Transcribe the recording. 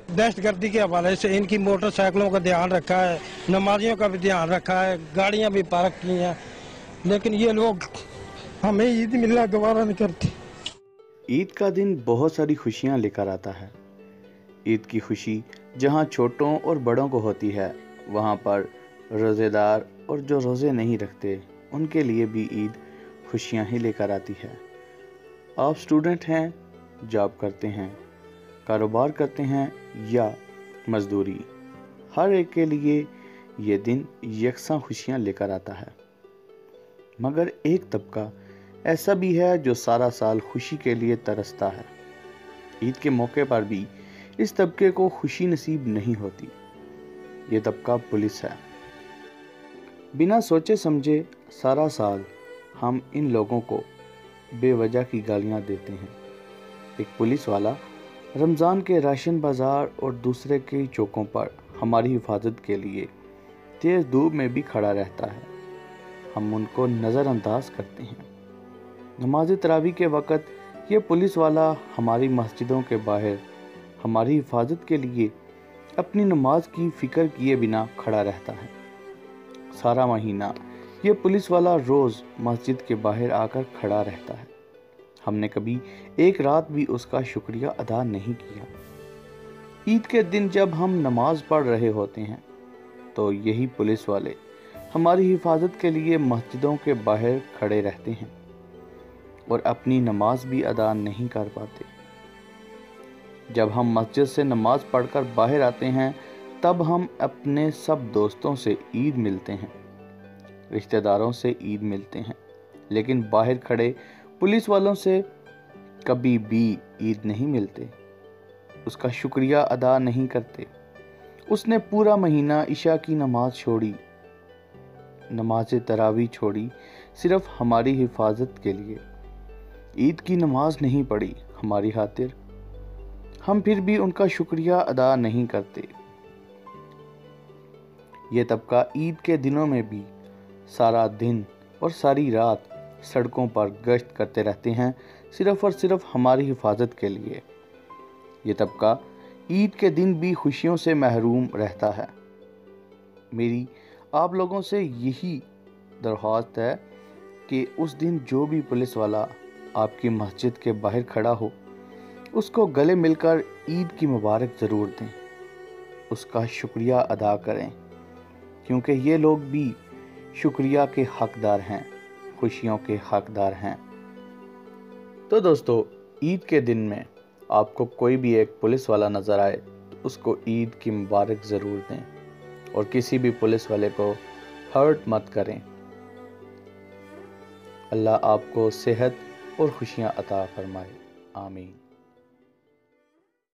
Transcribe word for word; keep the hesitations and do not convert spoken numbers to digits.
दहशत गर्दी के हवाले से इनकी मोटरसाइकिलों का ध्यान रखा है, नमाजियों का भी ध्यान रखा है, गाड़ियां भी पार्क की हैं, लेकिन ये लोग हमें ईद मिलना गवारा नहीं करते। ईद का दिन बहुत सारी खुशियां लेकर आता है। ईद की खुशी जहां छोटों और बड़ों को होती है, वहां पर रोज़ेदार और जो रोज़े नहीं रखते उनके लिए भी ईद खुशियां ही लेकर आती है। आप स्टूडेंट हैं, जॉब करते हैं, कारोबार करते हैं या मजदूरी, हर एक के लिए ये दिन यकसां खुशियां लेकर आता है। मगर एक तबका ऐसा भी है जो सारा साल खुशी के लिए तरसता है। ईद के मौके पर भी इस तबके को खुशी नसीब नहीं होती। ये तबका पुलिस है। बिना सोचे समझे सारा साल हम इन लोगों को बेवजह की गालियां देते हैं। एक पुलिस वाला रमज़ान के राशन बाज़ार और दूसरे के चौकों पर हमारी हिफाजत के लिए तेज़ धूप में भी खड़ा रहता है। हम उनको नज़रअंदाज करते हैं। नमाज तरावी के वक़्त ये पुलिस वाला हमारी मस्जिदों के बाहर हमारी हिफाजत के लिए अपनी नमाज की फ़िक्र किए बिना खड़ा रहता है। सारा महीना ये पुलिस वाला रोज़ मस्जिद के बाहर आकर खड़ा रहता है। हमने कभी एक रात भी उसका शुक्रिया अदा नहीं किया। ईद के दिन जब हम नमाज पढ़ रहे होते हैं तो यही पुलिस वाले हमारी हिफाजत के लिए मस्जिदों के बाहर खड़े रहते हैं और अपनी नमाज भी अदा नहीं कर पाते। जब हम मस्जिद से नमाज पढ़कर बाहर आते हैं तब हम अपने सब दोस्तों से ईद मिलते हैं, रिश्तेदारों से ईद मिलते हैं, लेकिन बाहर खड़े पुलिस वालों से कभी भी ईद नहीं मिलते, उसका शुक्रिया अदा नहीं करते। उसने पूरा महीना इशा की नमाज छोड़ी, नमाज तरावी छोड़ी, सिर्फ हमारी हिफाजत के लिए। ईद की नमाज नहीं पढ़ी हमारी खातिर, हम फिर भी उनका शुक्रिया अदा नहीं करते। ये तबका ईद के दिनों में भी सारा दिन और सारी रात सड़कों पर गश्त करते रहते हैं, सिर्फ और सिर्फ हमारी हिफाजत के लिए। ये तबका ईद के दिन भी खुशियों से महरूम रहता है। मेरी आप लोगों से यही दरख्वास्त है कि उस दिन जो भी पुलिस वाला आपकी मस्जिद के बाहर खड़ा हो, उसको गले मिलकर ईद की मुबारक ज़रूर दें, उसका शुक्रिया अदा करें, क्योंकि ये लोग भी शुक्रिया के हकदार हैं, खुशियों के हकदार हैं। तो दोस्तों, ईद के दिन में आपको कोई भी एक पुलिस वाला नज़र आए तो उसको ईद की मुबारक ज़रूर दें और किसी भी पुलिस वाले को हर्ट मत करें। अल्लाह आपको सेहत और खुशियाँ अता फरमाए। आमीन।